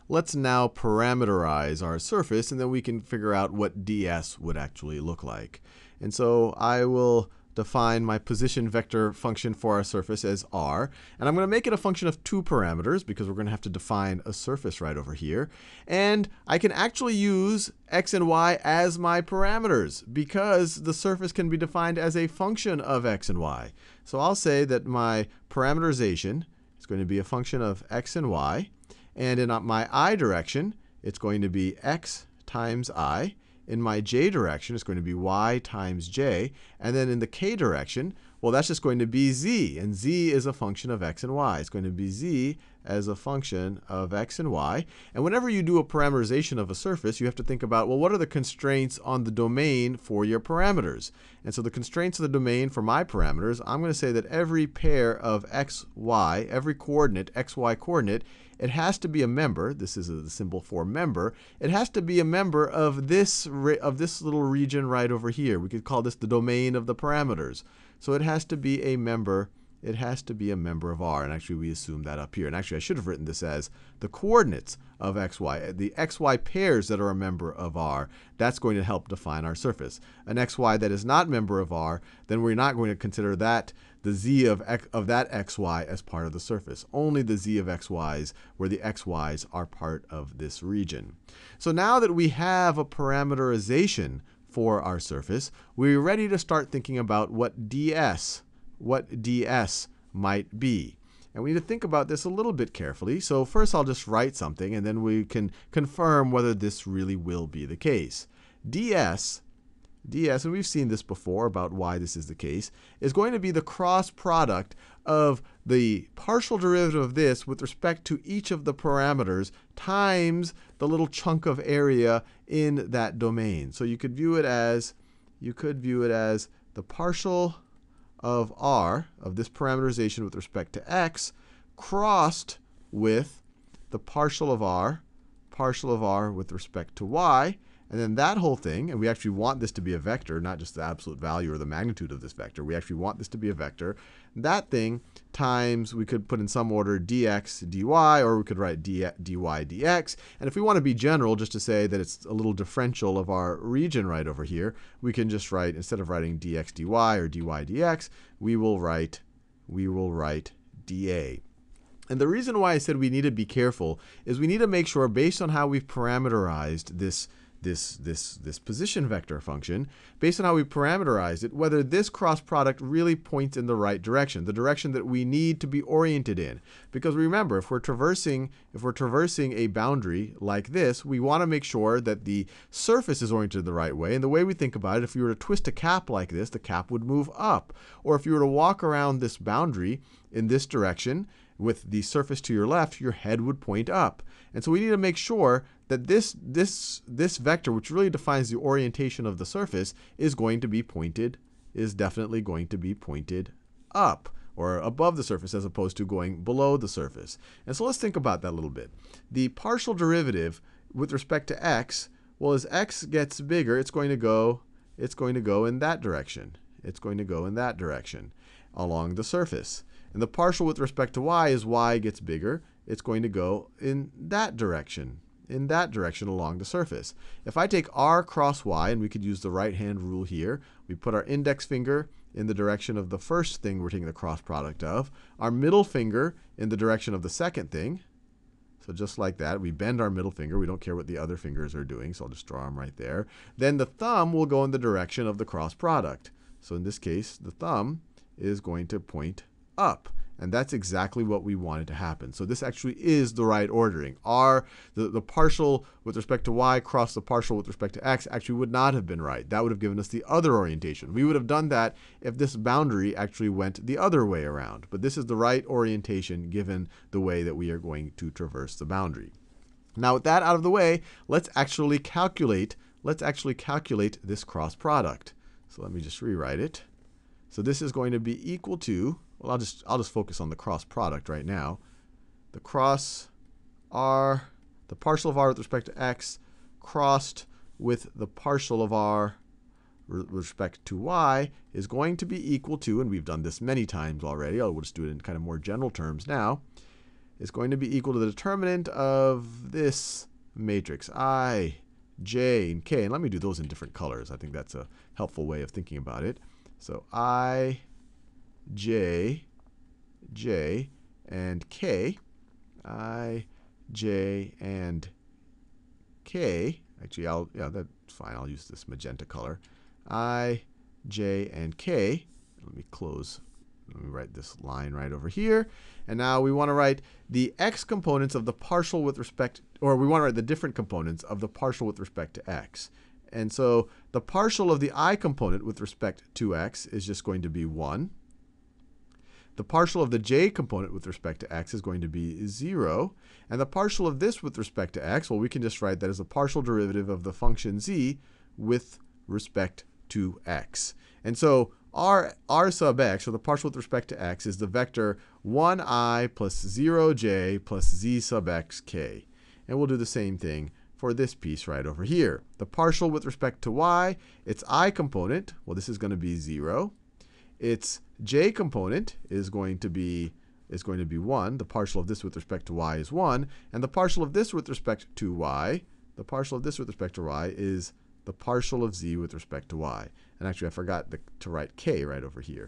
let's now parameterize our surface, and then we can figure out what ds would actually look like. And so I will define my position vector function for our surface as r. And I'm going to make it a function of two parameters because we're going to have to define a surface right over here. And I can actually use x and y as my parameters because the surface can be defined as a function of x and y. So I'll say that my parameterization is going to be a function of x and y. And in my I direction, it's going to be x times I. In my j direction, it's going to be y times j. And then in the k direction, well, that's just going to be z. And z is a function of x and y. It's going to be z as a function of x and y. And whenever you do a parameterization of a surface, you have to think about, well, what are the constraints on the domain for your parameters? And so the constraints of the domain for my parameters, I'm going to say that every pair of x, y, every coordinate, x, y coordinate, it has to be a member. This is the symbol for member. It has to be a member of this little region right over here. We could call this the domain of the parameters. So it has to be a member. It has to be a member of R. And actually, we assume that up here. And actually, I should have written this as the coordinates of x, y. The x, y pairs that are a member of R, that's going to help define our surface. An x, y that is not member of R, then we're not going to consider that the z of that x, y as part of the surface. Only the z of x, y's where the x, y's are part of this region. So now that we have a parameterization for our surface, we're ready to start thinking about what ds might be. And we need to think about this a little bit carefully. So first I'll just write something, and then we can confirm whether this really will be the case. ds, and we've seen this before about why this is the case, is going to be the cross product of the partial derivative of this with respect to each of the parameters times the little chunk of area in that domain. So you could view it as the partial of r, of this parameterization with respect to x, crossed with the partial of r with respect to y. And then that whole thing, and we actually want this to be a vector, not just the absolute value or the magnitude of this vector. We actually want this to be a vector. That thing times, we could put in some order dx dy, or we could write dy dx. And if we want to be general, just to say that it's a little differential of our region right over here, we can just write, instead of writing dx dy or dy dx, we will write dA. And the reason why I said we need to be careful is we need to make sure, based on how we've parameterized this position vector function, based on how we parameterized it, whether this cross product really points in the right direction, the direction that we need to be oriented in. Because remember, if we're traversing a boundary like this, we want to make sure that the surface is oriented the right way. And the way we think about it, if you were to twist a cap like this, the cap would move up. Or if you were to walk around this boundary in this direction with the surface to your left, your head would point up. And so we need to make sure that this vector, which really defines the orientation of the surface, is definitely going to be pointed up, or above the surface, as opposed to going below the surface. And so let's think about that a little bit. The partial derivative with respect to x, well, as x gets bigger, it's going to go in that direction. It's going to go in that direction along the surface. And the partial with respect to y, as y gets bigger, it's going to go in that direction along the surface. If I take r cross y, and we could use the right-hand rule here, we put our index finger in the direction of the first thing we're taking the cross product of, our middle finger in the direction of the second thing. So just like that, we bend our middle finger. We don't care what the other fingers are doing, so I'll just draw them right there. Then the thumb will go in the direction of the cross product. So in this case, the thumb is going to point up. And that's exactly what we wanted to happen. So this actually is the right ordering. The partial with respect to y cross the partial with respect to x actually would not have been right. That would have given us the other orientation. We would have done that if this boundary actually went the other way around. But this is the right orientation given the way that we are going to traverse the boundary. Now with that out of the way, let's actually calculate this cross product. So let me just rewrite it. So this is going to be equal to, well, I'll just focus on the cross product right now. The cross r, the partial of r with respect to x, crossed with the partial of r with respect to y is going to be equal to, and we've done this many times already, I'll just do it in kind of more general terms now, is going to be equal to the determinant of this matrix, I, j, and k. And let me do those in different colors. I think that's a helpful way of thinking about it. So I, j, and k. I, j, and k. Actually, that's fine. I'll use this magenta color. I, j, and k. Let me write this line right over here. And now we want to write the x components of the partial with respect, or we want to write the different components of the partial with respect to x. And so the partial of the I component with respect to x is just going to be 1. The partial of the j component with respect to x is going to be 0. And the partial of this with respect to x, well, we can just write that as a partial derivative of the function z with respect to x. And so r sub x, or the partial with respect to x, is the vector 1i plus 0j plus z sub x k. And we'll do the same thing for this piece right over here. The partial with respect to y, its I component, well, this is going to be 0. Its j component is going to be 1. The partial of this with respect to y is 1. And the partial of this with respect to y, is the partial of z with respect to y. And actually, I forgot to write k right over here.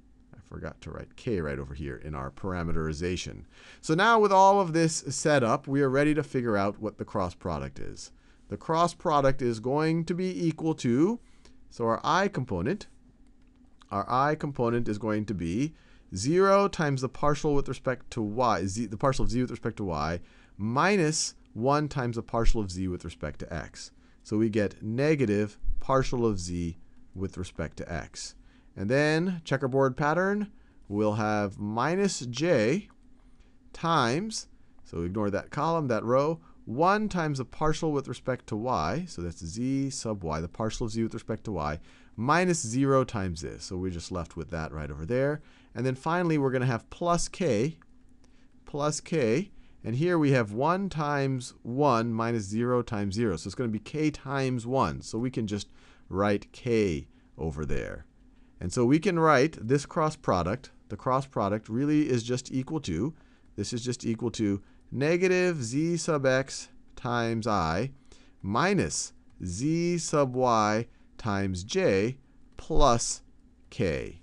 In our parameterization. So now with all of this set up, we are ready to figure out what the cross product is. The cross product is going to be equal to, so our I component is going to be 0 times the partial with respect to y, the partial of z with respect to y, minus 1 times the partial of z with respect to x. So we get negative partial of z with respect to x. And then, checkerboard pattern, we'll have minus j times, so ignore that column, that row, 1 times the partial with respect to y, so that's z sub y, the partial of z with respect to y, minus 0 times this. So we're just left with that right over there. And then finally, we're going to have plus k. And here we have 1 times 1 minus 0 times 0. So it's going to be k times 1. So we can just write k over there. And so we can write this cross product. The cross product really is just equal to, this is just equal to negative z sub x times I minus z sub y times j plus k.